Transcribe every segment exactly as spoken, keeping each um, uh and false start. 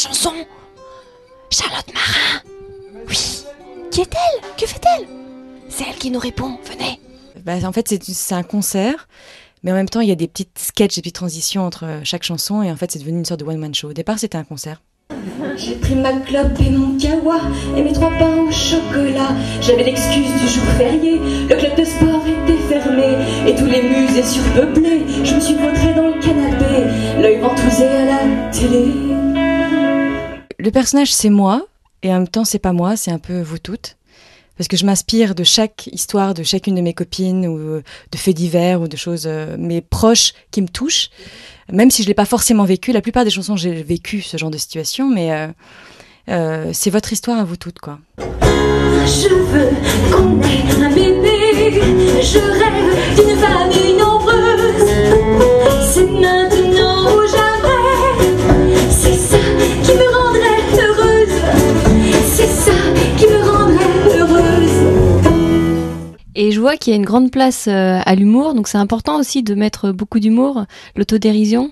chanson. Charlotte Marin. Oui. Qui est-elle? Que fait-elle? C'est elle qui nous répond. Venez. Bah, en fait, c'est, c'est un concert, mais en même temps, il y a des petites sketchs, des petites transitions entre chaque chanson, et en fait, c'est devenu une sorte de one-man show. Au départ, c'était un concert. J'ai pris ma clope et mon kawa et mes trois pains au chocolat. J'avais l'excuse du jour férié, le club de sport était fermé et tous les musées surpeuplés. Je me suis vautrée dans le canapé, l'œil ventousé à la télé. Le personnage, c'est moi, et en même temps, c'est pas moi, c'est un peu vous toutes. Parce que je m'inspire de chaque histoire de chacune de mes copines, ou de faits divers, ou de choses, euh, mes proches qui me touchent. Même si je ne l'ai pas forcément vécu, la plupart des chansons, j'ai vécu ce genre de situation, mais euh, euh, c'est votre histoire à vous toutes, quoi. Je veux qu'on ait un bébé, je rêve d'une famille nombreuse. C'est maintenant ou jamais, c'est ça qui me rendrait heureuse. C'est ça qui me rendrait heureuse. Et je vois qu'il y a une grande place à l'humour, donc c'est important aussi de mettre beaucoup d'humour, l'autodérision.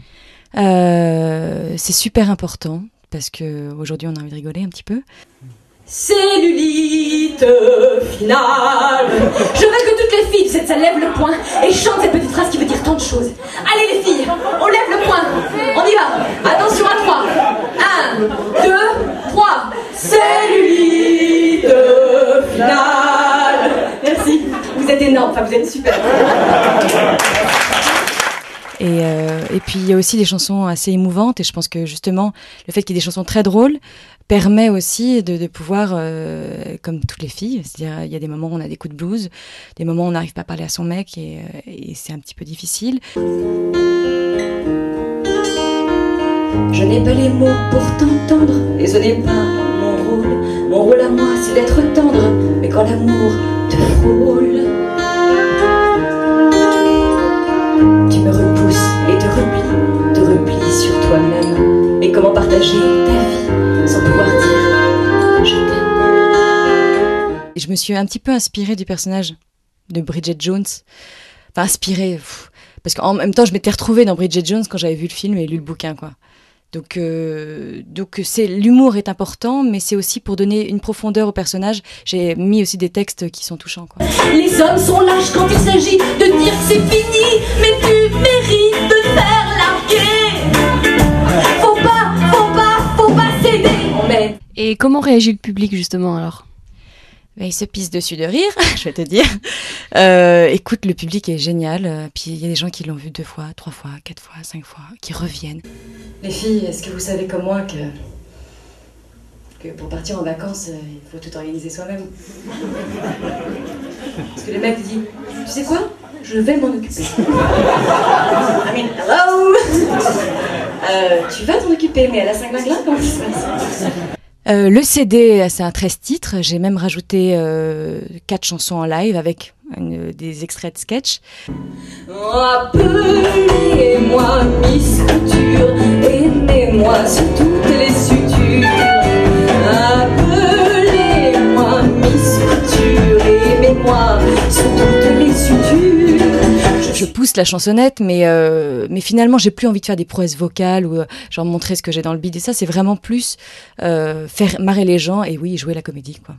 Euh, c'est super important, parce qu'aujourd'hui on a envie de rigoler un petit peu. Cellulite finale. Je veux que toutes les filles de cette salle lèvent le poing et chantent cette petite phrase qui veut dire tant de choses. Allez les filles, on lève le poing, on y va. Attention à trois. Un, deux, trois. Cellulite finale. Merci, vous êtes énormes, enfin vous êtes super. Et, euh, et puis il y a aussi des chansons assez émouvantes, et je pense que justement le fait qu'il y ait des chansons très drôles permet aussi de, de pouvoir, euh, comme toutes les filles, c'est-à-dire il y a des moments où on a des coups de blues, des moments où on n'arrive pas à parler à son mec, et, et c'est un petit peu difficile. Je n'ai pas les mots pour t'entendre, et ce n'est pas mon rôle. Mon rôle à moi c'est d'être tendre, mais quand l'amour te frôle, tu me repousses et te replies, te replies sur toi-même. Mais comment partager ta vie sans pouvoir dire je t'aime? Je me suis un petit peu inspirée du personnage de Bridget Jones. Enfin, inspirée, pff, parce qu'en même temps, je m'étais retrouvée dans Bridget Jones quand j'avais vu le film et lu le bouquin, quoi. Donc, euh, donc c'est, l'humour est important, mais c'est aussi pour donner une profondeur au personnage. J'ai mis aussi des textes qui sont touchants, quoi. Les hommes sont lâches quand il s'agit de dire que c'est fini, mais tu mérites de faire larguer. Faut pas, faut pas, faut pas céder. Mais... Et comment réagit le public justement alors? Ben, il se pisse dessus de rire, je vais te dire. Euh, écoute, le public est génial. Puis il y a des gens qui l'ont vu deux fois, trois fois, quatre fois, cinq fois, qui reviennent. Les filles, est-ce que vous savez comme moi que, que pour partir en vacances, il faut tout organiser soi-même? Parce que le mec dit, tu sais quoi? Je vais m'en occuper. I mean, hello. euh, Tu vas t'en occuper, mais à la Saint-Glinglin, comment ça se passe? Euh, le C D, c'est un treize titres. J'ai même rajouté euh, quatre chansons en live avec une, des extraits de sketch. Appelez-moi Miss Couture, aimez-moi sur toutes les sutures. Appelez-moi Miss Couture, aimez-moi sur toutes les sutures. Je pousse la chansonnette, mais, euh, mais finalement, j'ai plus envie de faire des prouesses vocales ou euh, genre montrer ce que j'ai dans le beat. Et ça, c'est vraiment plus euh, faire marrer les gens et oui, jouer la comédie, quoi.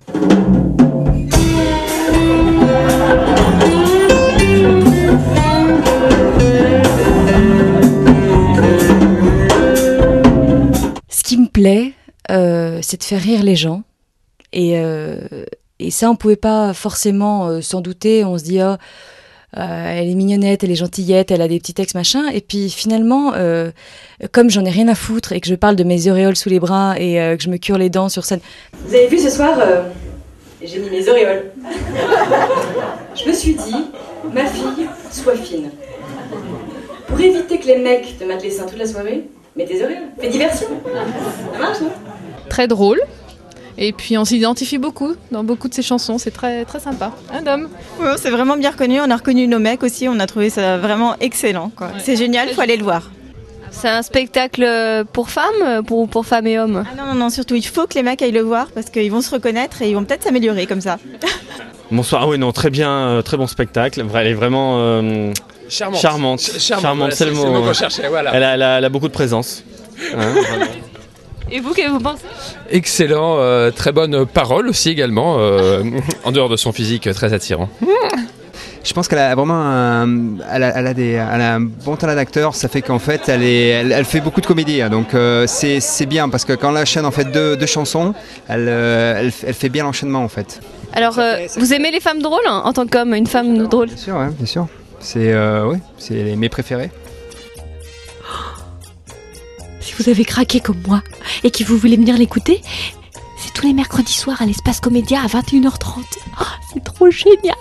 Ce qui me plaît, euh, c'est de faire rire les gens. Et, euh, et ça, on pouvait pas forcément euh, s'en douter. On se dit, oh, Euh, elle est mignonnette, elle est gentillette, elle a des petits textes machin, et puis finalement euh, comme j'en ai rien à foutre et que je parle de mes auréoles sous les bras et euh, que je me cure les dents sur scène. Vous avez vu ce soir, euh, j'ai mis mes auréoles. Je me suis dit, ma fille, sois fine. Pour éviter que les mecs te mettent les seins toute la soirée, mets tes auréoles, fais diversion. Ça marche, non? Très drôle. Et puis on s'identifie beaucoup dans beaucoup de ces chansons, c'est très, très sympa. Un homme. Ouais, c'est vraiment bien reconnu, on a reconnu nos mecs aussi, on a trouvé ça vraiment excellent, quoi. Ouais. C'est génial, il faut aller le voir. C'est un spectacle pour femmes, pour, pour femmes et hommes? Ah non, non, non, surtout il faut que les mecs aillent le voir parce qu'ils vont se reconnaître et ils vont peut-être s'améliorer comme ça. Bonsoir, ah oui, non, très bien, euh, très bon spectacle, elle est vraiment euh, charmante. Charmante, Ch- charmante, charmante voilà, c'est le mot. C'est le mot qu'on cherchait, voilà. Elle a, elle, a, elle a beaucoup de présence. Hein, Et vous, qu'est-ce que vous pensez? Excellent, euh, très bonne parole aussi également, euh, en dehors de son physique très attirant. Je pense qu'elle a vraiment un, elle a, elle a des, elle a un bon talent d'acteur, ça fait qu'en fait elle, est, elle, elle fait beaucoup de comédie, hein, donc euh, c'est, c'est bien parce que quand la chaîne en fait deux, deux chansons, elle, euh, elle, elle fait bien l'enchaînement en fait. Alors, euh, vous aimez les femmes drôles hein, en tant qu'homme, une femme drôle? Bien sûr, ouais, bien sûr. C'est, euh, ouais, c'est mes préférés. Si vous avez craqué comme moi et que vous voulez venir l'écouter, c'est tous les mercredis soirs à l'Espace Comédia à vingt et une heures trente. Oh, c'est trop génial!